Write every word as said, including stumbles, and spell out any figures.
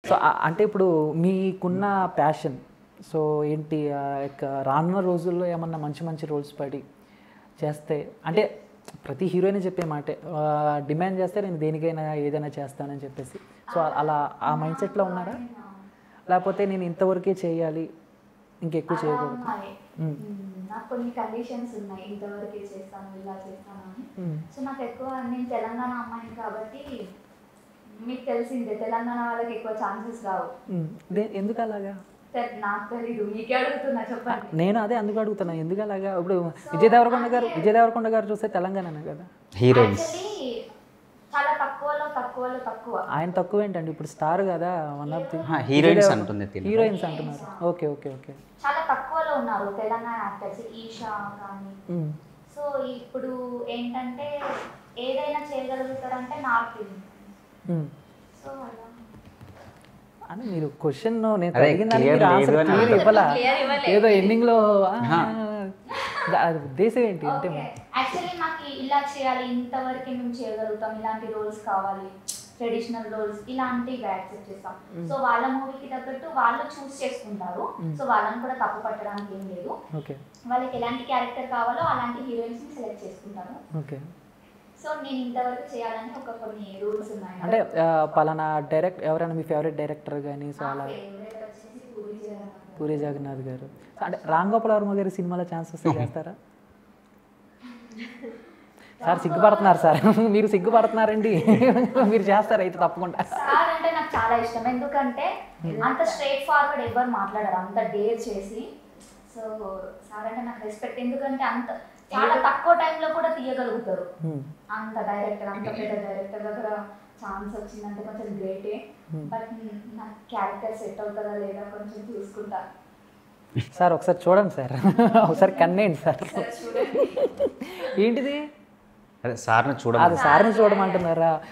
so అంటే ఇప్పుడు మీకున్న ప్యాషన్ సో ఏంటి రానున్న రోజుల్లో ఏమన్నా మంచి మంచి రోల్స్ పడి చేస్తే అంటే ప్రతి హీరోయిన్ చెప్పే మాటే డిమాండ్ చేస్తే నేను దేనికైనా ఏదైనా చేస్తానని చెప్పేసి సో అలా ఆ మైండ్ సెట్లో ఉన్నారా లేకపోతే నేను ఇంతవరకే చేయాలి ఇంకెక్కువ చేయకూడదు నాకు కొన్ని కండిషన్స్ ఉన్నాయి ఇంతవరకే చేస్తాను ఇలా చేస్తాను అని సో నాకు ఎక్కువ నేను తెలంగాణ అమ్మాయిని కాబట్టి మీకు తెలిసిందే తెలంగాణ వాళ్ళకి ఎక్కువ ఛాన్సెస్ రావు ఎందుకు అలాగా నాకు తెలీదు మీకే అడుగుతున్నా చెప్పండి నేను అదే అందుకు అడుగుతున్నా ఎందుకు అలాగా ఇప్పుడు విజయ్ దేవరకొండ గారు విజయ్ దేవరకొండ గారు చూస్తే తెలంగాణనే కదా హీరోయిన్స్ చాలా తక్కువలో తక్కువలో తక్కువ ఆయన తక్కువ ఏంటండి ఇప్పుడు స్టార్ కదా వన్ ఆఫ్ ది హీరోయిన్స్ అంటుంది హీరోయిన్స్ అంటున్నారు ఓకే ఓకే ఓకే చాలా తక్కువలో ఉన్నారు తెలంగాణ యాక్టర్స్ ఈషా కానీ సో ఇప్పుడు ఏంటంటే ఏదైనా చేయగలుగుతారంటే నార్త్ సో అలా అని మీరు క్వశ్చన్ నేను అడిగిన దానికి ఆన్సర్ క్లియర్ ఇవ్వాలా ఏదో ఎండింగ్లో ఉద్దేశం ఏంటి అంటే యాక్చువల్లీ నాకు ఇలా చేయాలి ఇంతవరకు మేము చేయగలుగుతాం ఇలాంటి రోల్స్ కావాలి ట్రెడిషనల్ రోల్స్ ఇలాంటివి యాక్సెప్ట్ చేస్తాం సో వాళ్ళ మూవీకి తగ్గట్టు వాళ్ళు చూస్ చేసుకుంటారు సో వాళ్ళని కూడా తప్పు పట్టడానికి ఏం లేదు వాళ్ళకి ఎలాంటి క్యారెక్టర్ కావాలో అలాంటి హీరోయిన్స్ ని సెలెక్ట్ చేసుకుంటారు ఓకే సో నేను ఇంతవరకు చేయాలని ఒక కొన్ని రూల్స్ ఉన్నాయి అంటే పలానా డైరెక్ట్ ఎవరైనా మీ ఫేవరెట్ డైరెక్టర్ కానీ సో అలా పూరి జగన్నాథ్ గారు అంటే రామ్ గోపాల్ వర్మ గారి సినిమాలో ఛాన్స్ వస్తే చేస్తారా సార్ సిగ్గుపడుతున్నారు సార్ మీరు సిగ్గుపడుతున్నారండి మీరు చేస్తారు అయితే తప్పకుండా సార్ అంటే నాకు చాలా ఇష్టం ఎందుకంటే అంత స్ట్రైట్ ఫార్వర్డ్ ఎవరు మాట్లాడారు అంత డేర్ చేసి సో సార్ అంటే నాకు రెస్పెక్ట్ ఎందుకంటే అంత చాలా తక్కువ టైంలో కూడా తీయగలుగుతారు అంత డైరెక్టర్ అంత పెద్ద డైరెక్టర్ దగ్గర ఛాన్స్ వచ్చిందంటే కొంచెం గ్రేటే బట్ నాకు క్యారెక్టర్ సెట్ అవుతుందా లేదా కొంచెం చూసుకుంటా సార్ ఒకసారి చూడండి సార్ ఒకసారి కన్నేయండి సార్ ఏంటిది అదే సార్ని చూడాలి అది సార్ని చూడమంటున్నారా